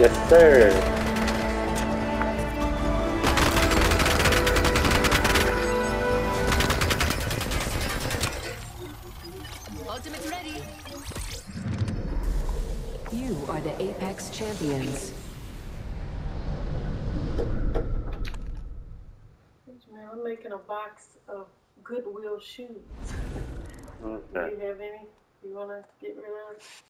Yes, sir. Ultimate's ready. You are the Apex Champions. Man, I'm making a box of Goodwill shoes. Do Okay. you have any you want to get rid of?